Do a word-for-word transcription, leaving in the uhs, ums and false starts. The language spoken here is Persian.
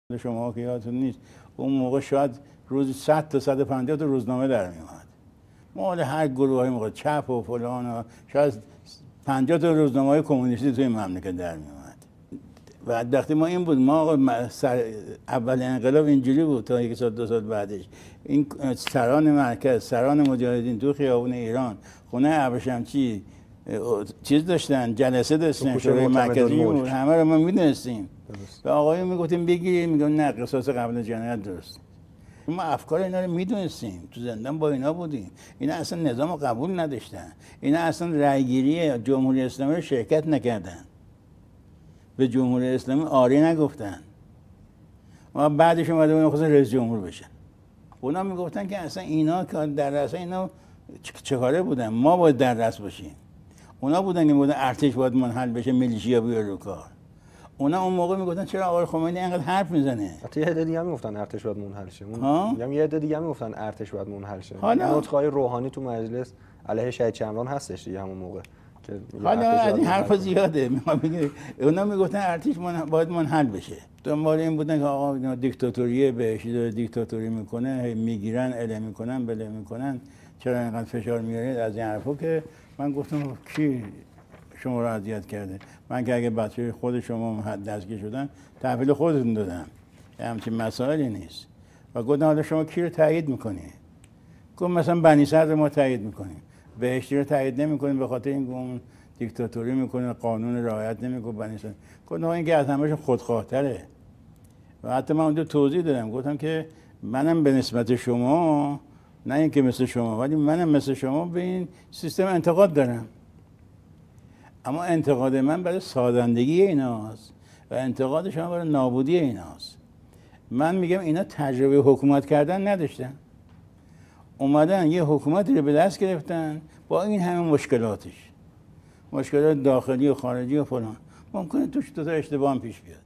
شما که یادتون نیست اون موقع شاید روزی صد تا صد و پنجاه تا روزنامه در میومد. مال هر گروهی موقع چپ و فلان و شاید پنجاه تا روزنامه های کمونیستی توی مملکت در میومد. و وقتی ما این بود ما سر اول انقلاب اینجوری بود تا یک سال دو سال بعدش این سران مرکز سران مجاهدین تو خیابون ایران خونه ابرشمچی چیز داشتن جلسه داشتن شورای مرکزی بود همه رو ما میدونستیم و آقایون میگفتیم بگیرید میگن نه قصاص قبل جنایت درست. ما افکار اینا رو میدونستیم تو زندان با اینا بودیم. اینا اصلا نظام رو قبول نداشتن. اینا اصلا رأیگیری جمهوری اسلامی رو شرکت نکردن. به جمهوری اسلامی آری نگفتن. ما بعدش اومده بودیم خواستن رئیس جمهور بشن. اونا میگفتن که اصلا اینا که در رأس اینا چه کاره بودن؟ ما باید در رأس باشیم. اونا بودن که میگفتن ارتش باید منحل بشه میلیشیا بیاد رو کار. اونا اون موقع میگفتن چرا آقای خمینی اینقدر حرف میزنه؟ حتی یه عده دیگه هم میگفتن ارتش باید منحل شه. میگم یه عده دیگه هم میگفتن ارتش باید منحل شه. حالا نطقای روحانی تو مجلس علیه شهید شمران هستش دیگه همون موقع که حالا از این حرفا زیاده. اونا میگفتن ارتش باید منحل بشه. دنبال این بودن که آقا دیکتاتوری بهش دیکتاتوری میکنه میگیرن اله میکنن بله میکنن چرا اینقدر فشار میارید از این حرفا که من گفتم کی شما رو اذیت کرده؟ من که اگه بچه خود شما دستگیر شدن تحویل خودتون دادم. همچین مسائلی نیست. و گفتن حالا شما کی رو تایید میکنی؟ گفت مثلا بنی صدر ما تایید میکنیم. بهشتی رو تایید نمیکنیم به خاطر اینکه اون دیکتاتوری میکنه قانون رعایت نمیکنه بنی صدر. گفتن این که از همه‌شون خودخواه‌تره. و حتی من اونجا توضیح دادم گفتم که منم به نسبت شما نه اینکه مثل شما ولی منم مثل شما به این سیستم انتقاد دارم. اما انتقاد من برای سازندگی ایناست و انتقاد شما برای نابودی ایناست. من میگم اینا تجربه حکومت کردن نداشتن. اومدن یه حکومتی رو به دست گرفتن با این همه مشکلاتش. مشکلات داخلی و خارجی و فلان. ممکنه توش دو تا اشتباه هم پیش بیاد.